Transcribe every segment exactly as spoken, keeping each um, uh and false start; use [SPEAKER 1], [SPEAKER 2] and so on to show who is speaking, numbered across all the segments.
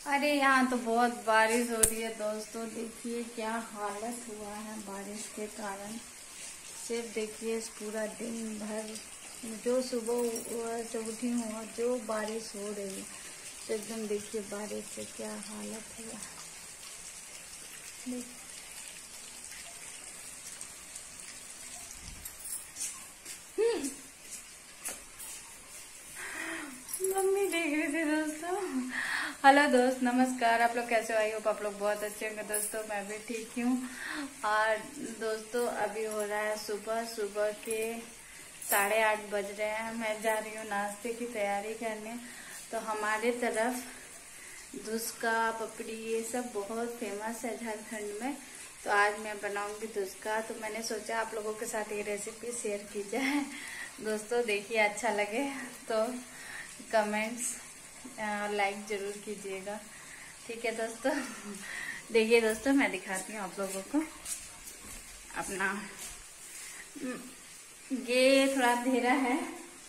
[SPEAKER 1] अरे यहाँ तो बहुत बारिश हो रही है दोस्तों। देखिए क्या हालत हुआ है बारिश के कारण। सिर्फ देखिए इस पूरा दिन भर जो सुबह से उठी हूँ और जो बारिश हो रही है, तो एकदम देखिए बारिश से क्या हालत हुआ। मम्मी देख रही थी दोस्तों। हेलो दोस्त, नमस्कार। आप लोग कैसे हो? आई होप आप लोग बहुत अच्छे होंगे दोस्तों। मैं भी ठीक हूँ। और दोस्तों अभी हो रहा है सुबह सुबह के साढ़े आठ बज रहे हैं। मैं जा रही हूँ नाश्ते की तैयारी करने। तो हमारे तरफ धुसका पपड़ी ये सब बहुत फेमस है झारखंड में। तो आज मैं बनाऊंगी धुसका। तो मैंने सोचा आप लोगों के साथ ये रेसिपी शेयर की जाए दोस्तों। देखिए अच्छा लगे तो कमेंट्स और लाइक जरूर कीजिएगा, ठीक है दोस्तों। देखिए दोस्तों मैं दिखाती हूँ आप लोगों को अपना। ये थोड़ा अंधेरा है।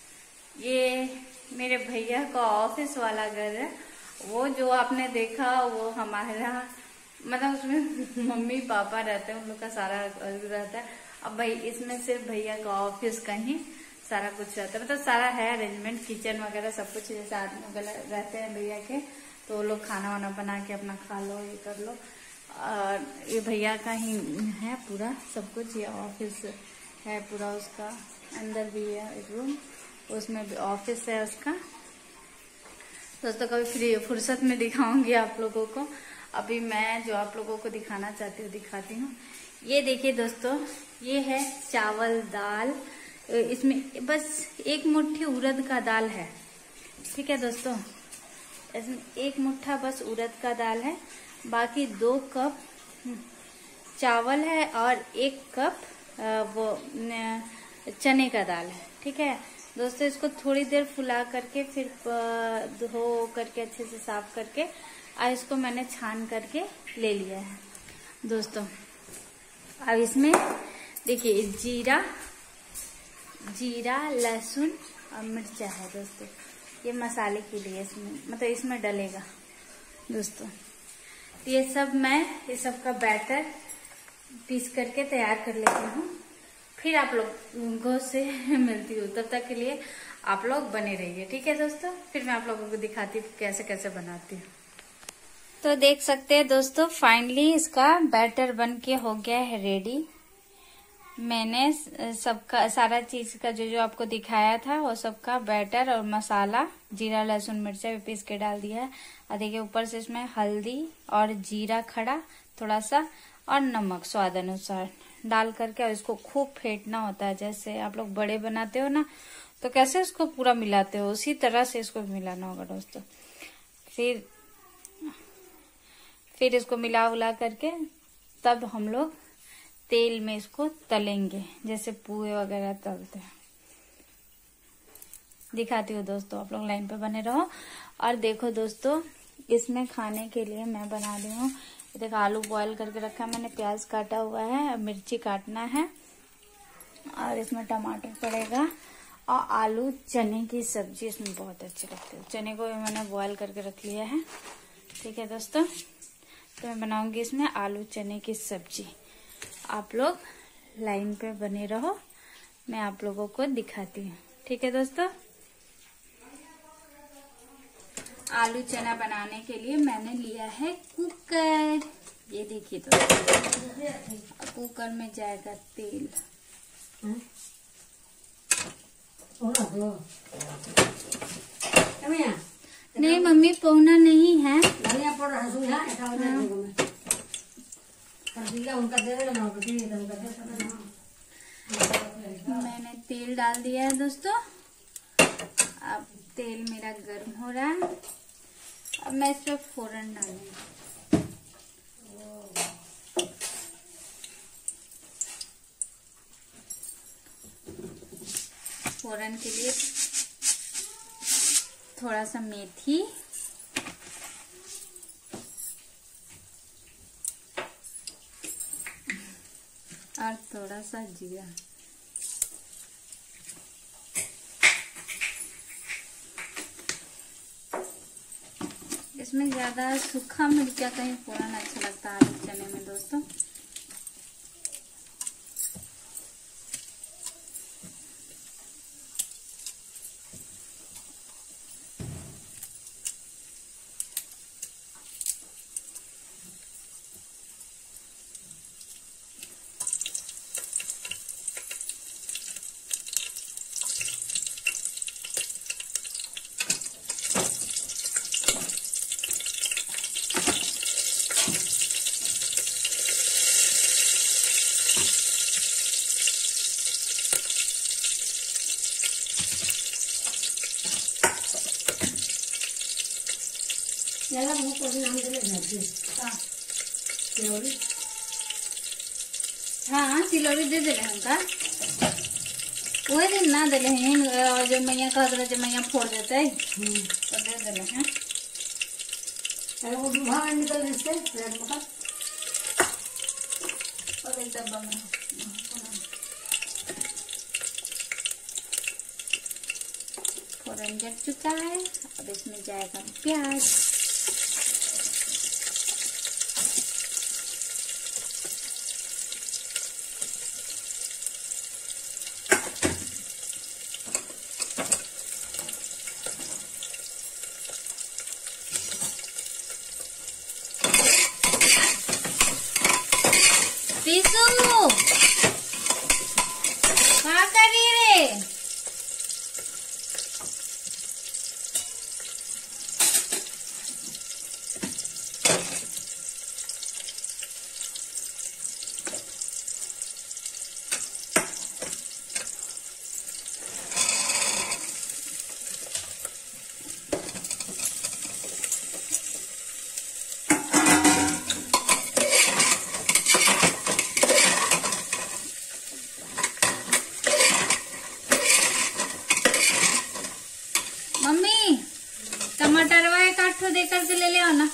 [SPEAKER 1] ये मेरे भैया का ऑफिस वाला घर है। वो जो आपने देखा वो हमारा मतलब उसमें मम्मी पापा रहते हैं, उन लोग का सारा रहता है। अब भाई इसमें सिर्फ भैया का ऑफिस का ही सारा कुछ रहता है, मतलब सारा है अरेंजमेंट, किचन वगैरह सब कुछ। जैसे आदमी वगैरह रहते हैं भैया के, तो वो लोग खाना वाना बना के अपना खा लो, ये कर लो। और ये भैया का ही है पूरा सब कुछ। ये ऑफिस है पूरा उसका। अंदर भी है एक रूम, उसमें भी ऑफिस है उसका। दोस्तों कभी फ्री फुर्सत में दिखाऊंगी आप लोगों को। अभी मैं जो आप लोगों को दिखाना चाहती हूँ दिखाती हूँ। ये देखिए दोस्तों, ये है चावल दाल। इसमें बस एक मुट्ठी उड़द का दाल है, ठीक है दोस्तों। इसमें एक मुट्ठा बस उड़द का दाल है। बाकी दो कप चावल है और एक कप वो चने का दाल है, ठीक है दोस्तों। इसको थोड़ी देर फुला करके फिर धो करके अच्छे से साफ करके और इसको मैंने छान करके ले लिया है दोस्तों। अब इसमें देखिए जीरा जीरा लहसुन और मिर्चा है दोस्तों। ये मसाले के लिए इसमें मतलब इसमें डलेगा दोस्तों। तो ये सब मैं ये सब का बैटर पीस करके तैयार कर लेती हूँ। फिर आप लोगों से मिलती हूँ। तब तक के लिए आप लोग बने रहिए, ठीक है दोस्तों। फिर मैं आप लोगों को दिखाती हूँ कैसे कैसे बनाती हूँ। तो देख सकते हैं दोस्तों, फाइनली इसका बैटर बन के हो गया है रेडी। मैंने सबका सारा चीज का जो जो आपको दिखाया था वो सबका बैटर और मसाला जीरा लहसुन मिर्चा भी पीस के डाल दिया है। और देखिए ऊपर से इसमें हल्दी और जीरा खड़ा थोड़ा सा और नमक स्वाद अनुसार डाल करके और इसको खूब फेंटना होता है। जैसे आप लोग बड़े बनाते हो ना, तो कैसे इसको पूरा मिलाते हो उसी तरह से इसको मिलाना होगा दोस्तों। फिर फिर इसको मिला उला करके तब हम लोग तेल में इसको तलेंगे, जैसे पुए वगैरह तलते हैं। दिखाती हूँ दोस्तों, आप लोग लाइन पे बने रहो। और देखो दोस्तों, इसमें खाने के लिए मैं बना रही हूँ। देखो आलू बॉईल करके रखा है मैंने, प्याज काटा हुआ है, मिर्ची काटना है और इसमें टमाटर पड़ेगा और आलू चने की सब्जी इसमें बहुत अच्छी लगती है। चने को भी मैंने बॉईल करके रख लिया है, ठीक है दोस्तों। तो मैं बनाऊंगी इसमें आलू चने की सब्जी। आप लोग लाइन पे बने रहो, मैं आप लोगों को दिखाती हूँ, ठीक है दोस्तों। आलू चना बनाने के लिए मैंने लिया है कुकर। ये देखिए दोस्तों, कुकर में जाएगा तेल। नहीं मम्मी पौना नहीं है। मैंने तेल डाल दिया है दोस्तों। अब तेल मेरा गर्म हो रहा है। अब मैं इस पर फोरन डालूंगी। फोरन के लिए थोड़ा सा मेथी और थोड़ा सा जीरा। इसमें ज्यादा सूखा मिर्चा कहीं फोड़न अच्छा लगता है आलू चने में दोस्तों। हाँ सिलौरी दे दिले हमका वही दिन ना दिले हैं और जो मैया कह दिले जो मैया फोड़ देते तो दे दिले हैं।
[SPEAKER 2] अरे वो बाहर निकल इससे
[SPEAKER 1] और एक डब्बा में फोरन जल चुका है। अब इसमें जाएगा प्याज। पीसू क्या कर रही रे? मम्मी टमाटर वाले काट दे करके ले ले आओ ना।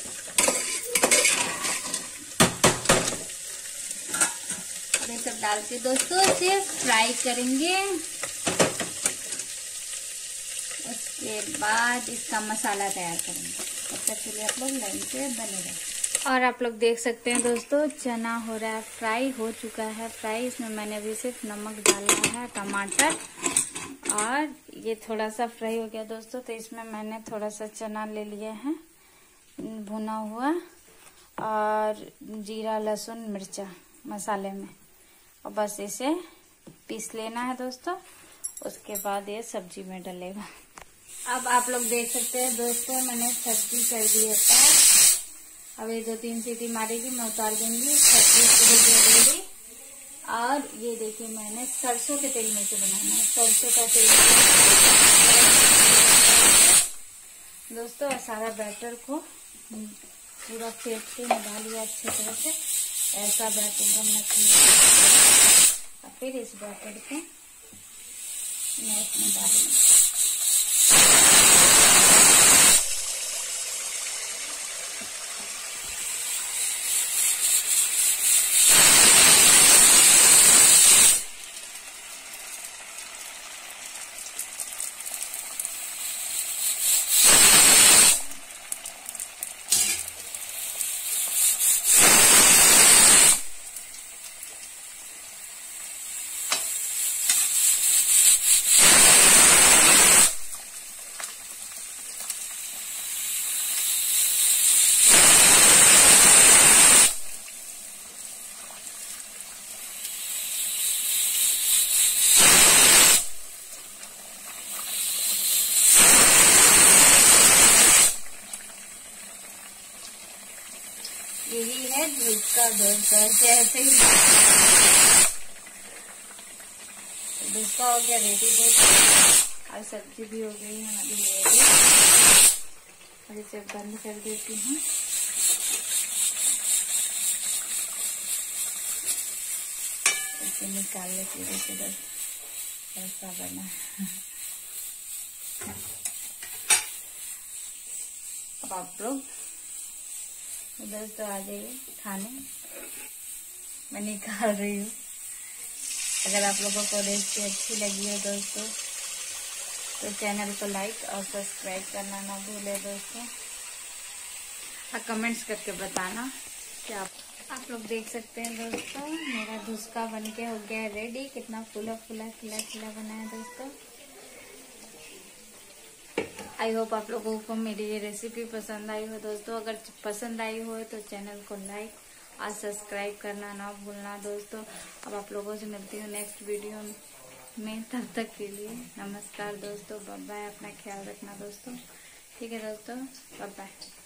[SPEAKER 1] ये सब डाल के दोस्तों इसे फ्राई करेंगे। उसके बाद इसका मसाला तैयार करेंगे। तब तक के लिए आप लोग लाइन पे बने रहे। और आप लोग देख सकते हैं दोस्तों चना हो रहा है फ्राई, हो चुका है फ्राई। इसमें मैंने अभी सिर्फ नमक डाला है, टमाटर, और ये थोड़ा सा फ्राई हो गया दोस्तों। तो इसमें मैंने थोड़ा सा चना ले लिया है भुना हुआ, और जीरा लहसुन मिर्चा मसाले में, और बस इसे पीस लेना है दोस्तों। उसके बाद ये सब्जी में डलेगा। अब आप लोग देख सकते हैं दोस्तों मैंने सब्जी कर दी है। अब ये दो तीन सीटी मारेगी, मैं उतार दूंगी। सब्जी और ये देखिए मैंने सरसों के तेल में से बनाना है। सरसों का तेल दोस्तों, और सारा बैटर को पूरा फेंट के निकाल लिया अच्छे तरह से। ऐसा बैटर बनना चाहिए। और फिर इस बैटर को मैं इसमें डालूंगी। यही है इसका डोसा। ऐसे ही डोसा हो गया रेडी दोस्तों, और सब्जी भी हो गई हमारी रेडी। और इसे बंद कर देती हूँ। इसे निकाल लेती हूँ। देखिए ऐसा बना। अब आप लोग दोस्तों आ जाइए खाने, मैं निकाल रही हूँ। अगर आप लोगों को रेसिपी अच्छी लगी हो दोस्तों तो चैनल को लाइक और सब्सक्राइब करना ना भूले दोस्तों। और कमेंट्स करके बताना क्या आप, आप लोग देख सकते हैं दोस्तों। मेरा धुसका बन के हो गया है रेडी। कितना फूला फूला खिला खिला बना है दोस्तों। आई होप आप लोगों को मेरी ये रेसिपी पसंद आई हो दोस्तों। अगर पसंद आई हो तो चैनल को लाइक और सब्सक्राइब करना ना भूलना दोस्तों। अब आप लोगों से मिलती हूँ नेक्स्ट वीडियो में, तब तक के लिए नमस्कार दोस्तों, बाय बाय। अपना ख्याल रखना दोस्तों। ठीक है दोस्तों, बाय बाय।